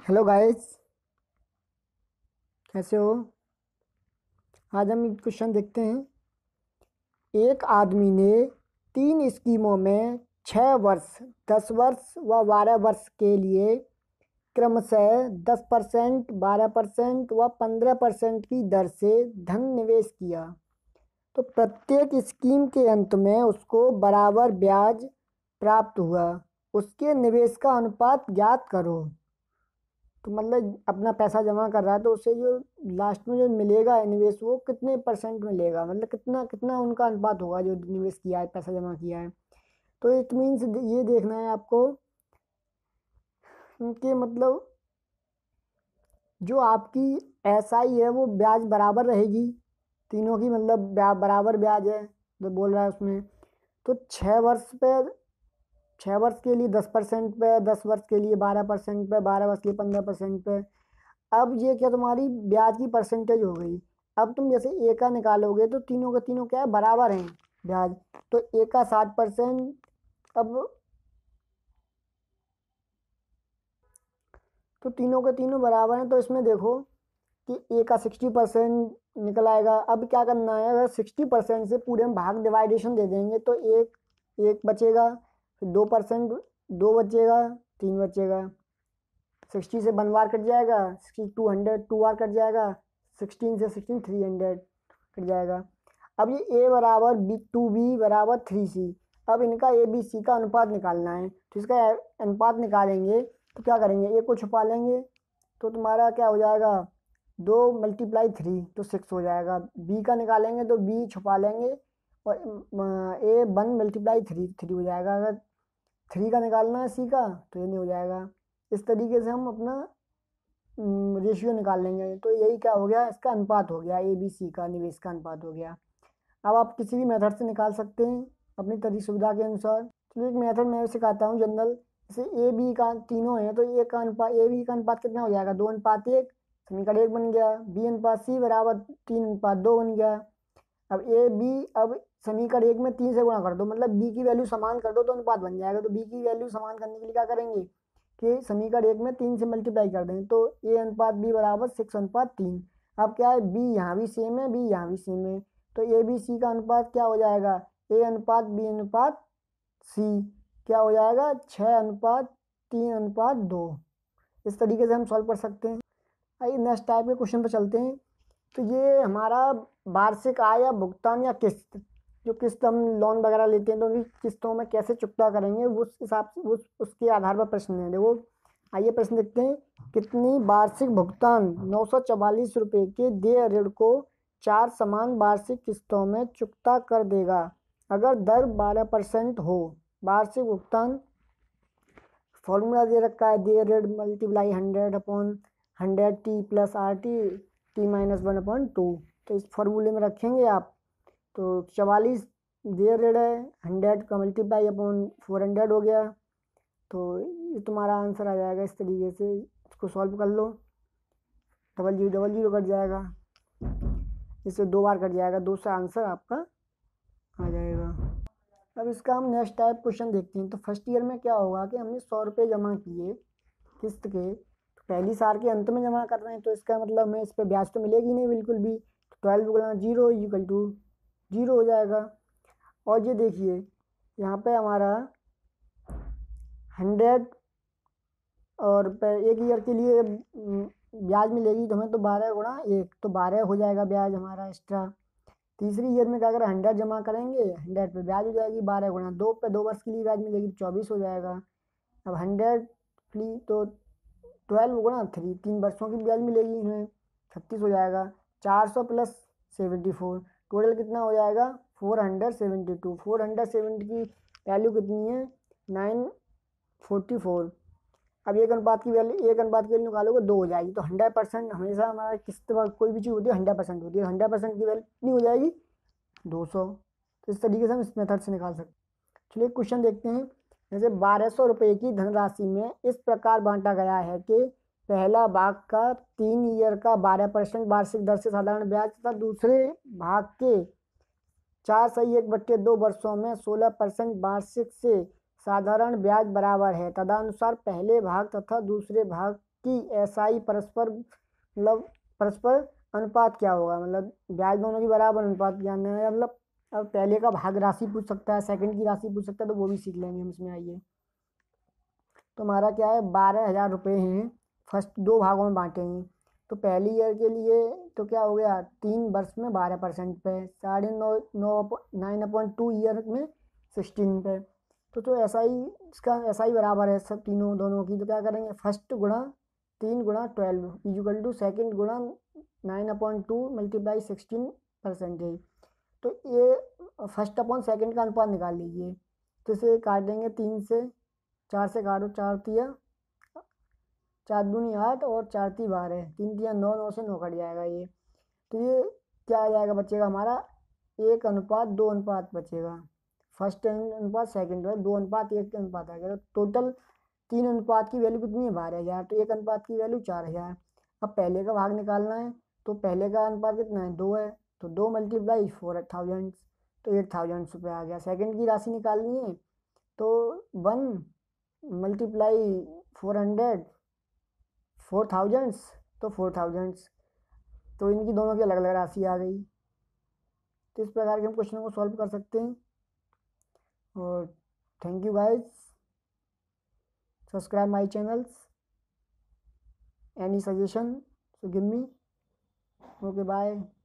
Hello guys, कैसे हो। आज हम क्वेश्चन देखते हैं। एक आदमी ने 3 स्कीमों में 6 वर्ष, 10 वर्ष व 12 वर्ष के लिए क्रमशः 10%, 12% व 15% की दर से धन निवेश किया। तो प्रत्येक स्कीम के अंत में उसको बराबर ब्याज प्राप्त हुआ। उसके निवेश का अनुपात ज्ञात करो। तो मतलब अपना पैसा जमा कर रहा है तो उससे जो लास्ट में जो मिलेगा निवेश वो कितने परसेंट मिलेगा, मतलब कितना कितना उनका अनुपात होगा जो निवेश किया है, पैसा जमा किया है। तो इट मीन्स ये देखना है आपको कि मतलब जो आपकी एसआई है वो ब्याज बराबर रहेगी तीनों की, मतलब बराबर ब्याज है जो बोल रहा है उसमें। तो 6 वर्ष के लिए 10% पे, 10 वर्ष के लिए 12% पे, 12 वर्ष के लिए 15% पे। अब ये क्या तुम्हारी ब्याज की परसेंटेज हो गई। अब तुम जैसे ए का निकालोगे तो तीनों के तीनों क्या है, बराबर हैं ब्याज। तो ए का 60%, अब तो तीनों के तीनों बराबर हैं। तो इसमें देखो कि ए का 60% निकल आएगा। अब क्या करना है, अगर 60% से पूरे में भाग डिवाइडेशन दे देंगे तो एक एक बचेगा, फिर 2%, 2 बचेगा, 3 बचेगा। 60 से 1 बार कट जाएगा, 60 200, 2 बार कट जाएगा, 16 से 16 300 कट जाएगा। अब ये ए बराबर बी बराबर 3C। अब इनका ए बी सी का अनुपात निकालना है। तो इसका अनुपात निकालेंगे तो क्या करेंगे, ए को छुपा लेंगे तो तुम्हारा क्या हो जाएगा, 2 × 3 तो 6 हो जाएगा। बी का निकालेंगे तो बी छुपा लेंगे और ए 1 × 3 हो जाएगा। अगर 3 का निकालना है सी का तो ये नहीं हो जाएगा। इस तरीके से हम अपना रेशियो निकाल लेंगे। तो यही क्या हो गया, इसका अनुपात हो गया, ए बी सी का निवेश का अनुपात हो गया। अब आप किसी भी मेथड से निकाल सकते हैं अपनी तरीके सुविधा के अनुसार। तो एक मेथड मैं सिखाता हूँ जनरल। जैसे ए बी का तीनों है तो ए बी का अनुपात कितना हो जाएगा, 2:1, समीकरण 1 बन गया। बी अनुपात सी बराबर 3:2 बन गया। अब ए बी, अब समीकरण 1 में 3 से गुणा कर दो, मतलब बी की वैल्यू समान कर दो तो अनुपात बन जाएगा। तो बी की वैल्यू समान करने के लिए क्या करेंगे कि समीकरण 1 में 3 से मल्टीप्लाई कर दें तो ए अनुपात बी बराबर 6:3। अब क्या है, बी यहाँ भी सेम है, बी यहाँ भी सेम है। तो ए बी सी का अनुपात क्या हो जाएगा, ए अनुपात बी अनुपात सी क्या हो जाएगा, 6:3:2। इस तरीके से हम सॉल्व कर सकते हैं। आइए नेक्स्ट टाइप के क्वेश्चन पर चलते हैं। तो ये हमारा वार्षिक आय या भुगतान या किस्त, जो किस्त हम लोन वगैरह लेते हैं तो उनकी किस्तों में कैसे चुकता करेंगे उस हिसाब से उसके आधार पर प्रश्न है। देखो आइए प्रश्न देखते हैं। कितनी वार्षिक भुगतान 944 रुपये के देय ऋण को 4 समान वार्षिक किस्तों में चुकता कर देगा अगर दर 12% हो। वार्षिक भुगतान फॉर्मूला दे रखा है, देय ऋण मल्टीप्लाई 100/100 + T-1/2। तो इस फॉर्मूले में रखेंगे आप। तो 44 देय ऋण है, 100 का मल्टीप्लाई अपॉन 400 हो गया। तो ये तुम्हारा आंसर आ जाएगा। इस तरीके से इसको सॉल्व कर लो। 00 कट जाएगा, इससे 2 बार कट जाएगा, 2 से आंसर आपका आ जाएगा। अब इसका हम नेक्स्ट टाइप क्वेश्चन देखते हैं। तो फर्स्ट ईयर में क्या होगा कि हमने 100 रुपये जमा किए किस्त के, तो पहली साल के अंत में जमा कर रहे हैं तो इसका मतलब हमें इस पर ब्याज तो मिलेगी नहीं बिल्कुल भी। तो 12 गुना 0 = 0 हो जाएगा। और ये देखिए यहाँ पे हमारा 100 और एक ईयर के लिए ब्याज मिलेगी तो हमें तो 12 गुणा 1 तो 12 हो जाएगा ब्याज हमारा एक्स्ट्रा। तीसरी ईयर में क्या करें, 100 जमा करेंगे, 100 पे ब्याज हो जाएगी 12 गुणा 2 पे, 2 वर्ष के लिए ब्याज मिलेगी 24 हो जाएगा। अब 100 ली तो 12 गुणा 3, 3 वर्षों की ब्याज मिलेगी इन्हें, 36 हो जाएगा। 400 + 74 टोटल कितना हो जाएगा, 472। 470 की वैल्यू कितनी है, 944। अब एक अनुपात की वैल्यू निकालोगे 2 हो जाएगी। तो 100% हमेशा हमारा किस्त कोई भी चीज़ होती है 100% होती है। 100% की वैल्यू कितनी हो जाएगी, 200। तो इस तरीके से हम इस मेथड से निकाल सकते हैं। चलिए क्वेश्चन देखते हैं। जैसे 1200 रुपये की धनराशि में इस प्रकार बांटा गया है कि पहला भाग का 3 ईयर का 12% वार्षिक दर से साधारण ब्याज तथा दूसरे भाग के 4/1/2 वर्षों में 16% वार्षिक से साधारण ब्याज बराबर है। तदनुसार पहले भाग तथा दूसरे भाग कि एसआई परस्पर मतलब परस्पर अनुपात क्या होगा, मतलब ब्याज दोनों की बराबर अनुपात जानना है, मतलब अब पहले का भाग राशि पूछ सकता है, सेकंड की राशि पूछ सकता है, तो वो भी सीख लेंगे हम इसमें। आइए, तो हमारा क्या है, 12,000 रुपये हैं, फर्स्ट 2 भागों में बांटे हैं। तो पहली ईयर के लिए तो क्या हो गया, 3 वर्ष में 12% पे, 9.2 ईयर में 16 पे। तो ऐसा ही इसका ऐसा ही बराबर है सब तीनों दोनों की। तो क्या करेंगे, फर्स्ट गुणा 3 गुणा 12 इक्वल टू सेकेंड गुणा 9/2 मल्टीप्लाई 16%। तो ये फर्स्ट अपॉन सेकेंड का अनुपात निकाल लीजिए। तो इसे काट देंगे 3 से, 4 से काटो, 4 तिया 4 दूनी 8 और 4 ती 12, 3 तिया 9, 9 से 9 कट जाएगा ये। तो ये क्या आ जाएगा, बचेगा हमारा 1:2 अनुपात बचेगा। फर्स्ट अनुपात सेकेंड, 2:1 के अनुपात आ गया। तो टोटल 3 अनुपात की वैल्यू कितनी है, 12,000। तो 1 अनुपात की वैल्यू 4,000। अब पहले का भाग निकालना है, तो पहले का अनुपात कितना है, 2 है। तो 2 मल्टीप्लाई 4,000, तो 8,000 रुपये आ गया। सेकेंड की राशि निकालनी है, तो 1 मल्टीप्लाई 400, 4,000, तो 4,000। तो इनकी दोनों की अलग अलग राशि आ गई। तो इस प्रकार के हम क्वेश्चनों को सॉल्व कर सकते हैं। और thank you guys, subscribe my channels, any suggestion so give me, okay, bye.